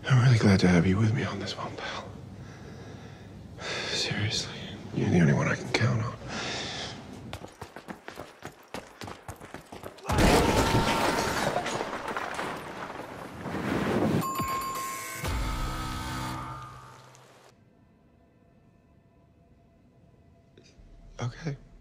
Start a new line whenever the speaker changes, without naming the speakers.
I'm really glad to have you with me on this one, pal. Seriously, you're the only one I can count on. Okay.